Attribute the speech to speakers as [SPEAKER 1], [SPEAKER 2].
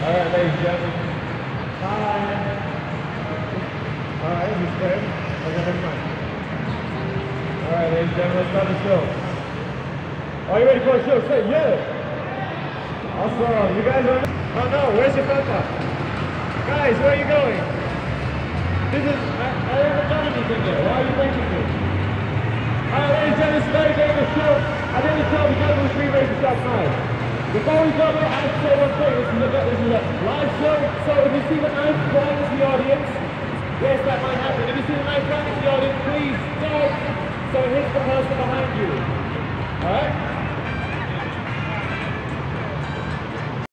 [SPEAKER 1] Alright, ladies and gentlemen. Hi. Alright, this is Fred. Okay, never mind. Alright, ladies and gentlemen, let's start the show. Are you ready for a show? Say yeah! Awesome. You guys are... Oh no, where's your photo? Guys, where are you going? I haven't done anything yet. Why are you thanking me? Alright, ladies and gentlemen, this is very good show. I think the show we got to 3 races last night. Before we go, I have to say one thing. This is a live show, so if you see the knife flying into the audience, yes, that might happen. If you see the knife flying into the audience, please don't, so it hits the person behind you. Alright?